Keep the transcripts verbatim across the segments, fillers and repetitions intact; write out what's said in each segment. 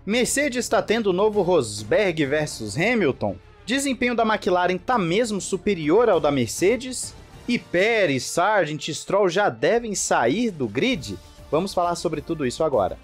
Mercedes está tendo o novo Rosberg versus Hamilton? Desempenho da McLaren está mesmo superior ao da Mercedes? E Pérez, Sargent e Stroll já devem sair do grid? Vamos falar sobre tudo isso agora.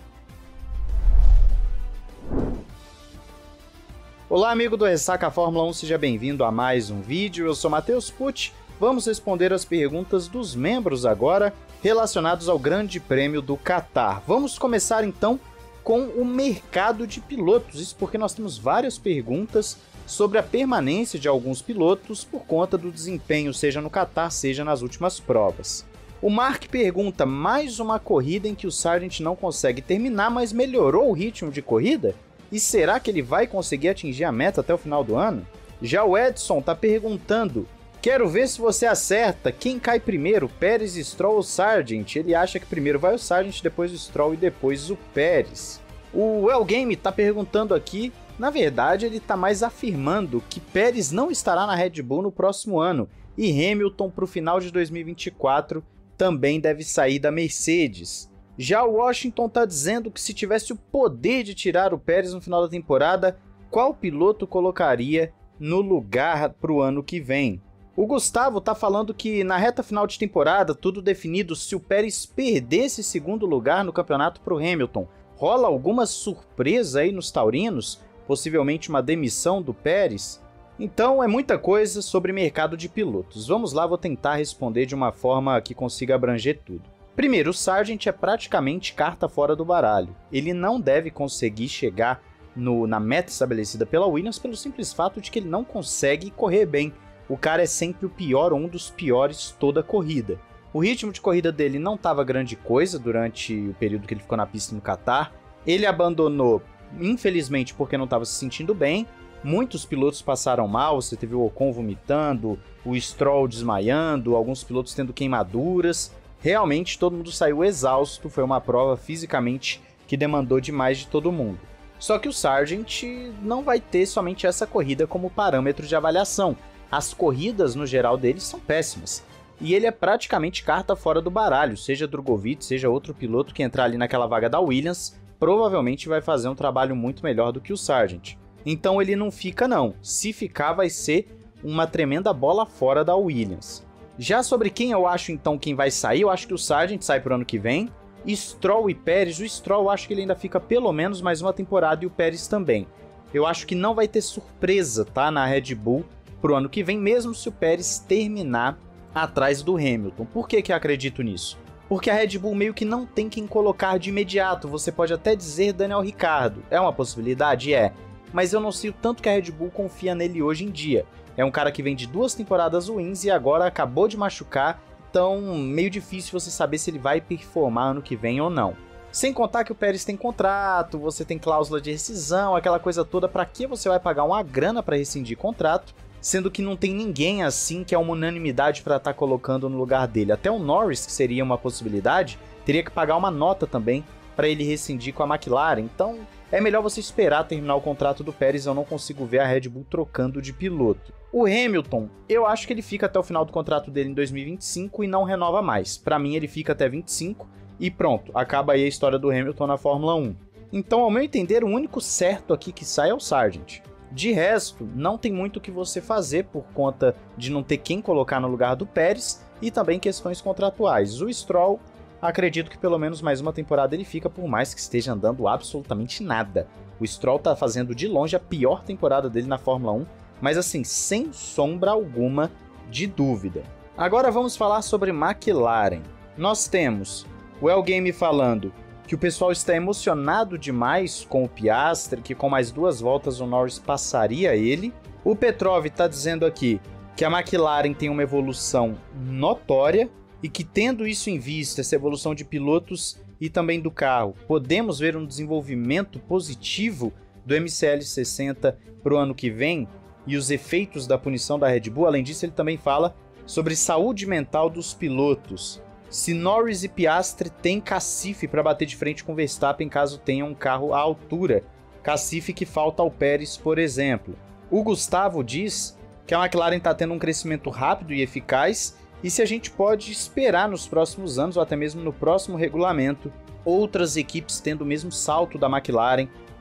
Olá, amigo do Ressaca Fórmula um, seja bem-vindo a mais um vídeo. Eu sou Matheus Pucci. Vamos responder as perguntas dos membros agora, relacionados ao Grande Prêmio do Catar. Vamos começar então com o mercado de pilotos, isso porque nós temos várias perguntas sobre a permanência de alguns pilotos por conta do desempenho, seja no Catar, seja nas últimas provas. O Mark pergunta, mais uma corrida em que o Sargent não consegue terminar, mas melhorou o ritmo de corrida? E será que ele vai conseguir atingir a meta até o final do ano? Já o Edson está perguntando, quero ver se você acerta, quem cai primeiro, Pérez, Stroll ou Sargent? Ele acha que primeiro vai o Sargent, depois o Stroll e depois o Pérez. O Elgame está perguntando aqui, na verdade ele está mais afirmando que Pérez não estará na Red Bull no próximo ano e Hamilton para o final de dois mil e vinte e quatro também deve sair da Mercedes. Já o Washington está dizendo que se tivesse o poder de tirar o Pérez no final da temporada, qual piloto colocaria no lugar para o ano que vem? O Gustavo está falando que na reta final de temporada, tudo definido, se o Pérez perdesse segundo lugar no campeonato para o Hamilton, rola alguma surpresa aí nos taurinos? Possivelmente uma demissão do Pérez? Então é muita coisa sobre mercado de pilotos. Vamos lá, vou tentar responder de uma forma que consiga abranger tudo. Primeiro, o Sargent é praticamente carta fora do baralho. Ele não deve conseguir chegar no, na meta estabelecida pela Williams pelo simples fato de que ele não consegue correr bem. O cara é sempre o pior, ou um dos piores toda a corrida. O ritmo de corrida dele não estava grande coisa durante o período que ele ficou na pista no Catar. Ele abandonou, infelizmente, porque não estava se sentindo bem. Muitos pilotos passaram mal, você teve o Ocon vomitando, o Stroll desmaiando, alguns pilotos tendo queimaduras. Realmente todo mundo saiu exausto, foi uma prova fisicamente que demandou demais de todo mundo. Só que o Sargent não vai ter somente essa corrida como parâmetro de avaliação. As corridas no geral dele são péssimas. E ele é praticamente carta fora do baralho, seja Drogovic, seja outro piloto que entrar ali naquela vaga da Williams, provavelmente vai fazer um trabalho muito melhor do que o Sargent. Então ele não fica não, se ficar vai ser uma tremenda bola fora da Williams. Já sobre quem eu acho então quem vai sair, eu acho que o Sargent sai pro ano que vem, Stroll e Pérez, o Stroll eu acho que ele ainda fica pelo menos mais uma temporada e o Pérez também. Eu acho que não vai ter surpresa, tá, na Red Bull pro ano que vem, mesmo se o Pérez terminar atrás do Hamilton. Por que que eu acredito nisso? Porque a Red Bull meio que não tem quem colocar de imediato, você pode até dizer Daniel Ricciardo, é uma possibilidade? É, mas eu não sei o tanto que a Red Bull confia nele hoje em dia. É um cara que vem de duas temporadas ruins e agora acabou de machucar, então meio difícil você saber se ele vai performar ano que vem ou não. Sem contar que o Pérez tem contrato, você tem cláusula de rescisão, aquela coisa toda, para que você vai pagar uma grana para rescindir contrato, sendo que não tem ninguém assim que é uma unanimidade para estar colocando no lugar dele. Até o Norris, que seria uma possibilidade, teria que pagar uma nota também para ele rescindir com a McLaren, então é melhor você esperar terminar o contrato do Pérez, eu não consigo ver a Red Bull trocando de piloto. O Hamilton, eu acho que ele fica até o final do contrato dele em dois mil e vinte e cinco e não renova mais. Para mim ele fica até vinte e cinco e pronto, acaba aí a história do Hamilton na Fórmula um. Então, ao meu entender, o único certo aqui que sai é o Sargent. De resto, não tem muito o que você fazer por conta de não ter quem colocar no lugar do Pérez e também questões contratuais. O Stroll, acredito que pelo menos mais uma temporada ele fica, por mais que esteja andando absolutamente nada. O Stroll tá fazendo de longe a pior temporada dele na Fórmula um, mas assim, sem sombra alguma de dúvida. Agora vamos falar sobre McLaren. Nós temos o Elgame falando que o pessoal está emocionado demais com o Piastri, que com mais duas voltas o Norris passaria ele. O Petrov está dizendo aqui que a McLaren tem uma evolução notória e que, tendo isso em vista, essa evolução de pilotos e também do carro, podemos ver um desenvolvimento positivo do M C L sessenta para o ano que vem e os efeitos da punição da Red Bull. Além disso, ele também fala sobre saúde mental dos pilotos. Se Norris e Piastri têm cacife para bater de frente com Verstappen caso tenham um carro à altura, cacife que falta ao Pérez, por exemplo. O Gustavo diz que a McLaren está tendo um crescimento rápido e eficaz e se a gente pode esperar nos próximos anos ou até mesmo no próximo regulamento outras equipes tendo o mesmo salto da McLaren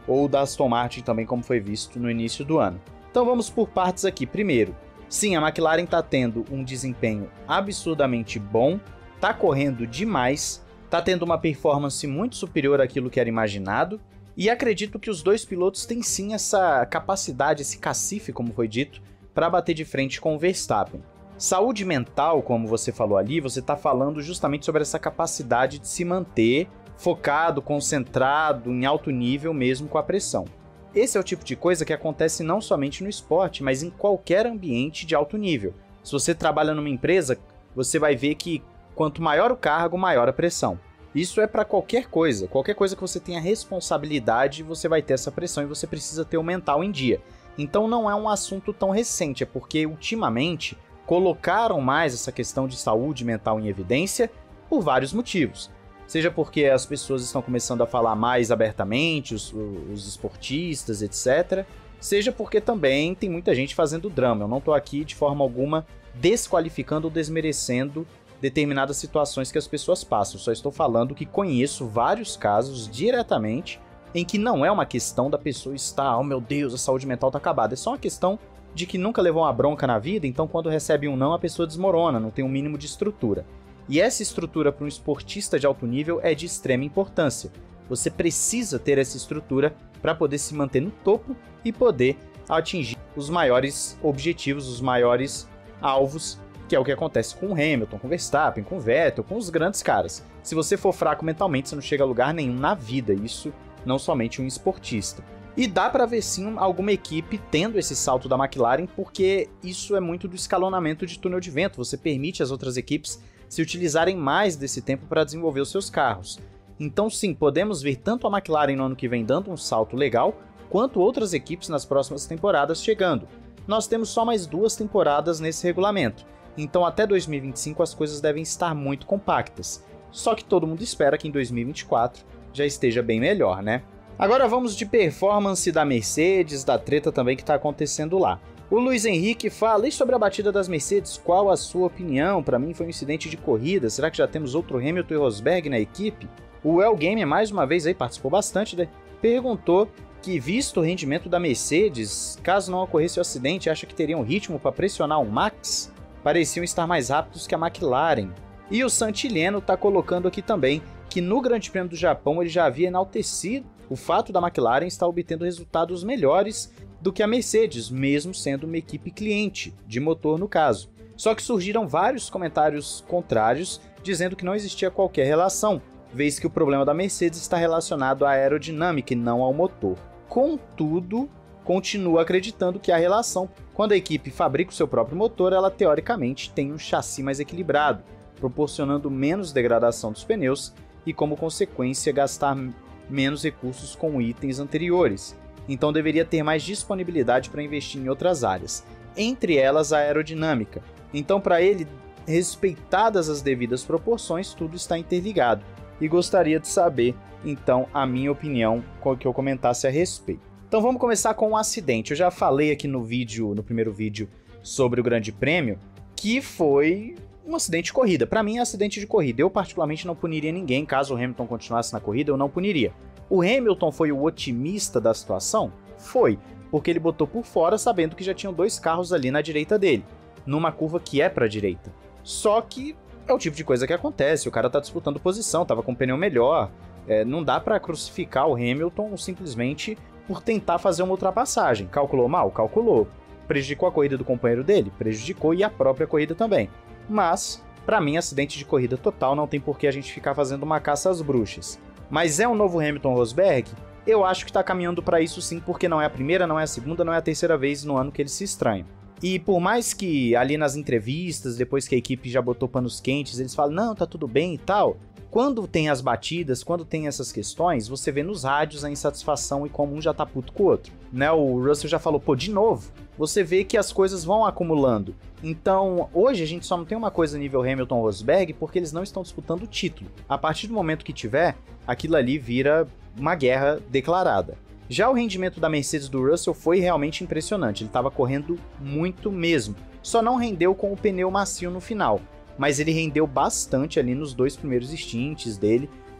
ou da Aston Martin também, como foi visto no início do ano. Então vamos por partes aqui. Primeiro, sim, a McLaren está tendo um desempenho absurdamente bom, está correndo demais, está tendo uma performance muito superior àquilo que era imaginado, e acredito que os dois pilotos têm sim essa capacidade, esse cacife, como foi dito, para bater de frente com o Verstappen. Saúde mental, como você falou ali, você está falando justamente sobre essa capacidade de se manter focado, concentrado, em alto nível mesmo com a pressão. Esse é o tipo de coisa que acontece não somente no esporte, mas em qualquer ambiente de alto nível. Se você trabalha numa empresa, você vai ver que quanto maior o cargo, maior a pressão. Isso é para qualquer coisa. Qualquer coisa que você tenha responsabilidade, você vai ter essa pressão e você precisa ter o mental em dia. Então não é um assunto tão recente, é porque ultimamente colocaram mais essa questão de saúde mental em evidência por vários motivos. Seja porque as pessoas estão começando a falar mais abertamente, os, os esportistas, etcétera. Seja porque também tem muita gente fazendo drama. Eu não estou aqui de forma alguma desqualificando ou desmerecendo determinadas situações que as pessoas passam. Só estou falando que conheço vários casos diretamente em que não é uma questão da pessoa estar, oh meu Deus, a saúde mental está acabada. É só uma questão de que nunca levou uma bronca na vida, então quando recebe um não, a pessoa desmorona, não tem um mínimo de estrutura. E essa estrutura para um esportista de alto nível é de extrema importância. Você precisa ter essa estrutura para poder se manter no topo e poder atingir os maiores objetivos, os maiores alvos, que é o que acontece com o Hamilton, com o Verstappen, com o Vettel, com os grandes caras. Se você for fraco mentalmente, você não chega a lugar nenhum na vida, isso não somente um esportista. E dá para ver sim alguma equipe tendo esse salto da McLaren, porque isso é muito do escalonamento de túnel de vento, você permite às outras equipes se utilizarem mais desse tempo para desenvolver os seus carros. Então sim, podemos ver tanto a McLaren no ano que vem dando um salto legal, quanto outras equipes nas próximas temporadas chegando. Nós temos só mais duas temporadas nesse regulamento, então até dois mil e vinte e cinco as coisas devem estar muito compactas. Só que todo mundo espera que em dois mil e vinte e quatro já esteja bem melhor, né? Agora vamos de performance da Mercedes, da treta também que está acontecendo lá. O Luiz Henrique fala, e sobre a batida das Mercedes, qual a sua opinião? Para mim foi um incidente de corrida, será que já temos outro Hamilton e Rosberg na equipe? O El Gamer mais uma vez aí participou bastante, né? Perguntou que, visto o rendimento da Mercedes, caso não ocorresse o acidente, acha que teriam ritmo para pressionar o Max? Pareciam estar mais rápidos que a McLaren. E o Santileno está colocando aqui também que no Grande Prêmio do Japão ele já havia enaltecido o fato da McLaren estar obtendo resultados melhores do que a Mercedes, mesmo sendo uma equipe cliente, de motor no caso. Só que surgiram vários comentários contrários, dizendo que não existia qualquer relação, vez que o problema da Mercedes está relacionado à aerodinâmica e não ao motor. Contudo, continua acreditando que há relação. Quando a equipe fabrica o seu próprio motor, ela teoricamente tem um chassi mais equilibrado, proporcionando menos degradação dos pneus e, como consequência, gastar menos recursos com itens anteriores. Então deveria ter mais disponibilidade para investir em outras áreas, entre elas a aerodinâmica. Então, para ele, respeitadas as devidas proporções, tudo está interligado. E gostaria de saber, então, a minha opinião, que eu comentasse a respeito. Então vamos começar com um acidente. Eu já falei aqui no vídeo, no primeiro vídeo, sobre o Grande Prêmio, que foi um acidente de corrida. Para mim é acidente de corrida. Eu particularmente não puniria ninguém. Caso o Hamilton continuasse na corrida, eu não puniria. O Hamilton foi o otimista da situação? Foi, porque ele botou por fora sabendo que já tinham dois carros ali na direita dele, numa curva que é para a direita. Só que é o tipo de coisa que acontece, o cara tá disputando posição, tava com um pneu melhor, é, não dá para crucificar o Hamilton simplesmente por tentar fazer uma ultrapassagem. Calculou mal? Calculou. Prejudicou a corrida do companheiro dele? Prejudicou, e a própria corrida também. Mas, para mim, acidente de corrida total, não tem por que a gente ficar fazendo uma caça às bruxas. Mas é um novo Hamilton Rosberg? Eu acho que está caminhando para isso sim, porque não é a primeira, não é a segunda, não é a terceira vez no ano que eles se estranham. E por mais que ali nas entrevistas, depois que a equipe já botou panos quentes, eles falam, não, tá tudo bem e tal, quando tem as batidas, quando tem essas questões, você vê nos rádios a insatisfação e como um já tá puto com o outro. Né? O Russell já falou, pô, de novo. Você vê que as coisas vão acumulando. Então, hoje a gente só não tem uma coisa nível Hamilton-Rosberg porque eles não estão disputando o título. A partir do momento que tiver, aquilo ali vira uma guerra declarada. Já o rendimento da Mercedes do Russell foi realmente impressionante. Ele estava correndo muito mesmo. Só não rendeu com o pneu macio no final. Mas ele rendeu bastante ali nos dois primeiros stints dele.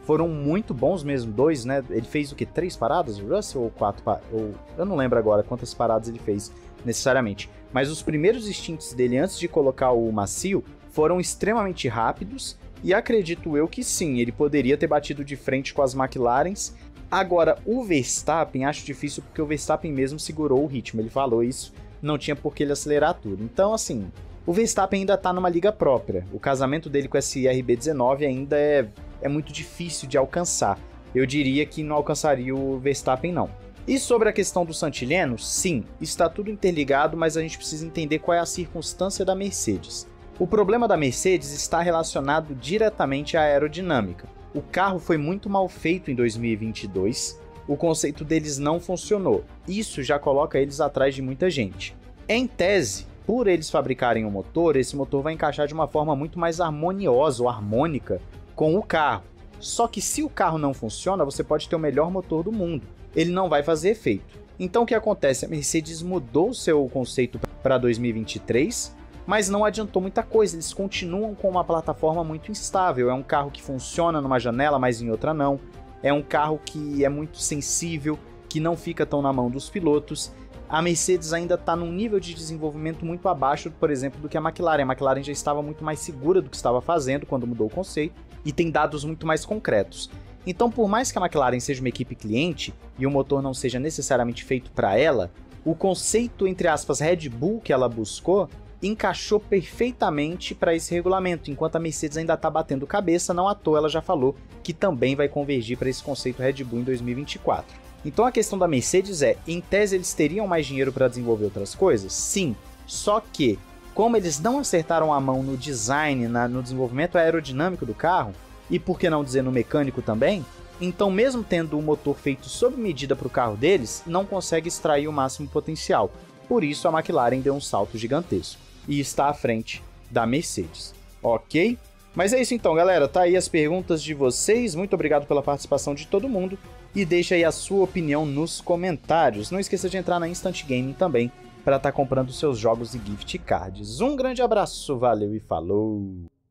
foram muito bons mesmo, dois, né? Ele fez o que? Três paradas, o Russell, ou quatro paradas? Ou... Eu não lembro agora quantas paradas ele fez necessariamente. Mas os primeiros stints dele antes de colocar o macio foram extremamente rápidos e acredito eu que sim, ele poderia ter batido de frente com as McLarens. Agora, o Verstappen, acho difícil porque o Verstappen mesmo segurou o ritmo, ele falou isso, não tinha por que ele acelerar tudo. Então, assim, o Verstappen ainda tá numa liga própria, o casamento dele com esse R B dezenove ainda é, é muito difícil de alcançar. Eu diria que não alcançaria o Verstappen, não. E sobre a questão do Santileno, sim, está tudo interligado, mas a gente precisa entender qual é a circunstância da Mercedes. O problema da Mercedes está relacionado diretamente à aerodinâmica. O carro foi muito mal feito em dois mil e vinte e dois, o conceito deles não funcionou. Isso já coloca eles atrás de muita gente. Em tese, por eles fabricarem um motor, esse motor vai encaixar de uma forma muito mais harmoniosa ou harmônica com o carro. Só que se o carro não funciona, você pode ter o melhor motor do mundo. Ele não vai fazer efeito. Então o que acontece? A Mercedes mudou o seu conceito para dois mil e vinte e três, mas não adiantou muita coisa, eles continuam com uma plataforma muito instável, é um carro que funciona numa janela, mas em outra não, é um carro que é muito sensível, que não fica tão na mão dos pilotos. A Mercedes ainda está num nível de desenvolvimento muito abaixo, por exemplo, do que a McLaren. A McLaren já estava muito mais segura do que estava fazendo quando mudou o conceito, e tem dados muito mais concretos. Então, por mais que a McLaren seja uma equipe cliente, e o motor não seja necessariamente feito para ela, o conceito, entre aspas, Red Bull que ela buscou, encaixou perfeitamente para esse regulamento, enquanto a Mercedes ainda está batendo cabeça, não à toa ela já falou que também vai convergir para esse conceito Red Bull em dois mil e vinte e quatro. Então a questão da Mercedes é, em tese eles teriam mais dinheiro para desenvolver outras coisas? Sim, só que, como eles não acertaram a mão no design, na, no desenvolvimento aerodinâmico do carro, e por que não dizer no mecânico também, então mesmo tendo um motor feito sob medida para o carro deles, não consegue extrair o máximo potencial. Por isso a McLaren deu um salto gigantesco e está à frente da Mercedes, ok? Mas é isso então, galera, tá aí as perguntas de vocês, muito obrigado pela participação de todo mundo, e deixa aí a sua opinião nos comentários. Não esqueça de entrar na Instant Gaming também, para estar comprando seus jogos e gift cards. Um grande abraço, valeu e falou!